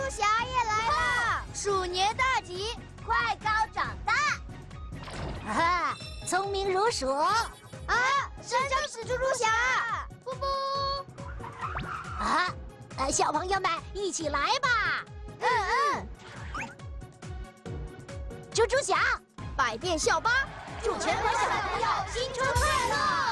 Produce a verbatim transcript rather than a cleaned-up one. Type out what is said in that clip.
侠也来了！鼠年大吉，快高长大！ 啊，聪明如鼠！ 啊，神枪使猪猪侠！布布！ 啊，呃，小朋友们一起来吧！ 嗯嗯。 猪猪侠， 百变校巴，祝全国小朋友新春快乐！